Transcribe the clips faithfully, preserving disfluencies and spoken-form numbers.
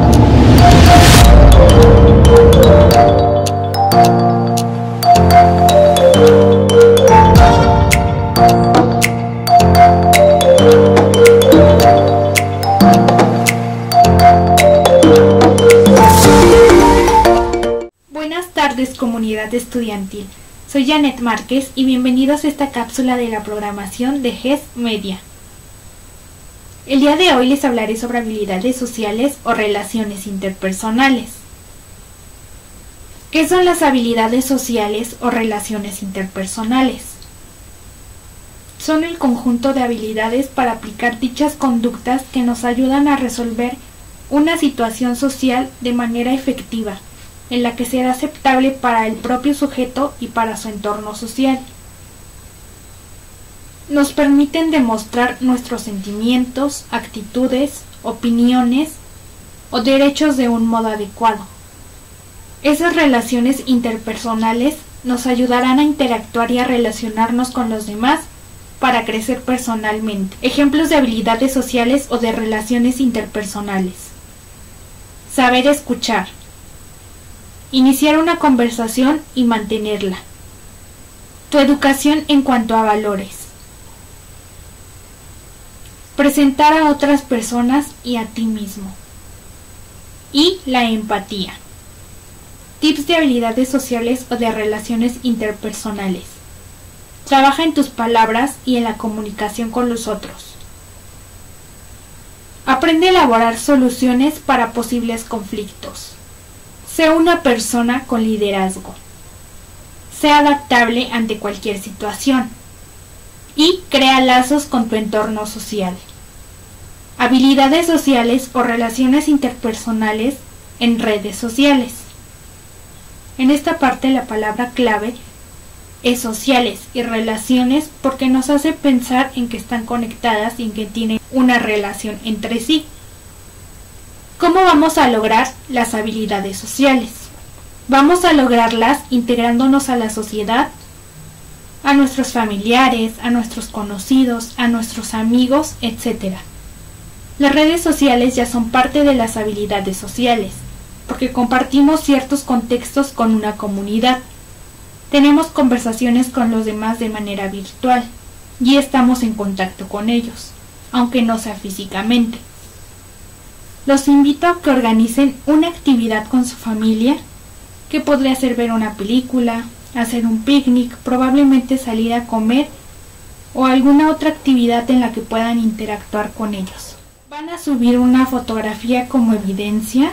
Buenas tardes, comunidad estudiantil. Soy Janet Márquez y bienvenidos a esta cápsula de la programación de G E S Media. El día de hoy les hablaré sobre habilidades sociales o relaciones interpersonales. ¿Qué son las habilidades sociales o relaciones interpersonales? Son el conjunto de habilidades para aplicar dichas conductas que nos ayudan a resolver una situación social de manera efectiva, en la que será aceptable para el propio sujeto y para su entorno social. Nos permiten demostrar nuestros sentimientos, actitudes, opiniones o derechos de un modo adecuado. Esas relaciones interpersonales nos ayudarán a interactuar y a relacionarnos con los demás para crecer personalmente. Ejemplos de habilidades sociales o de relaciones interpersonales: saber escuchar, iniciar una conversación y mantenerla, tu educación en cuanto a valores, presentar a otras personas y a ti mismo, y la empatía. Tips de habilidades sociales o de relaciones interpersonales: trabaja en tus palabras y en la comunicación con los otros. Aprende a elaborar soluciones para posibles conflictos. Sé una persona con liderazgo. Sé adaptable ante cualquier situación. Y crea lazos con tu entorno social. Habilidades sociales o relaciones interpersonales en redes sociales. En esta parte la palabra clave es sociales y relaciones, porque nos hace pensar en que están conectadas y en que tienen una relación entre sí. ¿Cómo vamos a lograr las habilidades sociales? Vamos a lograrlas integrándonos a la sociedad, a nuestros familiares, a nuestros conocidos, a nuestros amigos, etcétera. Las redes sociales ya son parte de las habilidades sociales, porque compartimos ciertos contextos con una comunidad. Tenemos conversaciones con los demás de manera virtual y estamos en contacto con ellos, aunque no sea físicamente. Los invito a que organicen una actividad con su familia, que podría ser ver una película, hacer un picnic, probablemente salir a comer o alguna otra actividad en la que puedan interactuar con ellos. Van a subir una fotografía como evidencia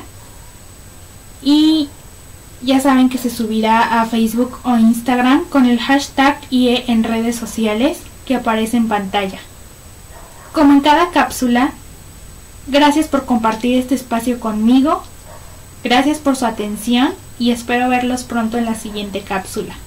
y ya saben que se subirá a Facebook o Instagram con el hashtag I E en redes sociales que aparece en pantalla. Como en cada cápsula, gracias por compartir este espacio conmigo, gracias por su atención y espero verlos pronto en la siguiente cápsula.